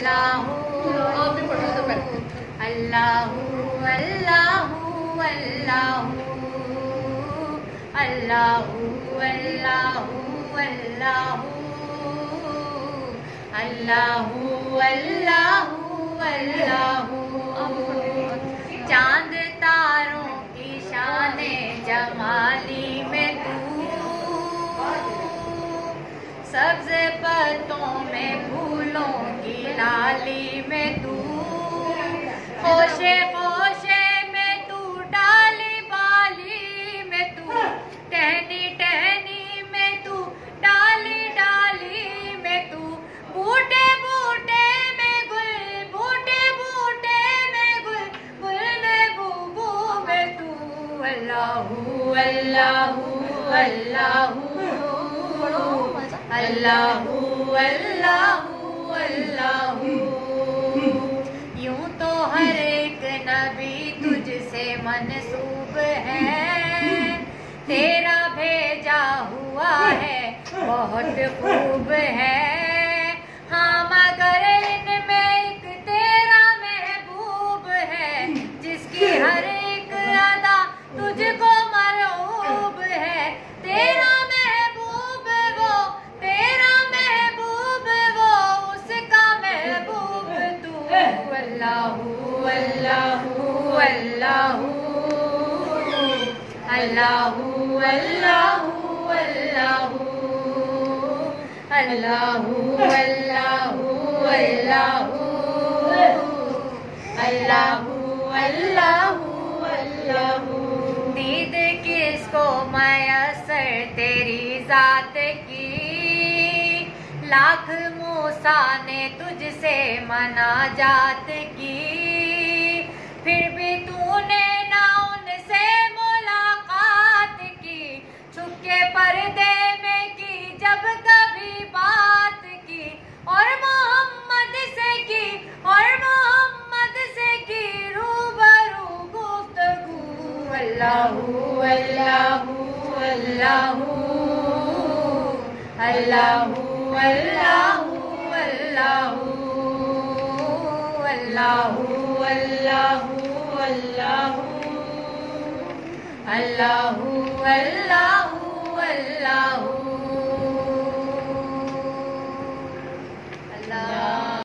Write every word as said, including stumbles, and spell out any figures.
अल्लाहू आप भी पढ़ो तो पहले। अल्लाहू अल्लाहू अल्लाहू अल्लाहू अल्लाहू अल्लाहू अल्लाहू अल्लाहू चांद तारों की शाने जमाली में तू, सब्ज पत्तों में फूलों की लाली में तू, खोशे खोशे में तू डाली बाली में तू, टहनी टहनी में तू डाली डाली में तू, बूटे बूटे में गुल बूटे बूटे में गुल गुल में बूबू में तू। अल्लाहू अल्लाहू अल्लाहू अल्लाहू अल्लाहू अल्लाहू। यूं तो हर एक नबी तुझसे मनसूब है, तेरा भेजा हुआ है बहुत खूब है। हाँ मगर इनमें एक तेरा महबूब है, जिसकी हर एक अदा तुझको मरऊब है। तेरा महबूब वो तेरा महबूब वो उसका महबूब तू। अल्लाहू अल्लाहू अल्लाहू अल्लाहू अल्लाहू अल्लाहू अल्लाहू अल्लाहू अल्लाहू अल्लाहू अल्लाहू। दीद किसको मयसर तेरी जात की, लाख मूसा ने तुझसे मना जात की, फिर भी तूने ना उनसे मुलाकात की। छुपके पर्दे में की जब कभी बात की, और मोहम्मद से की और मोहम्मद से की रूबरू गुफ्तगू। अल्लाहू अल्लाहू अल्लाहू अल्लाहू अल्लाहू अल्लाहू अल्लाहू अल्लाहू अल्लाहू अल्लाहू अल्लाहू अल्लाहू।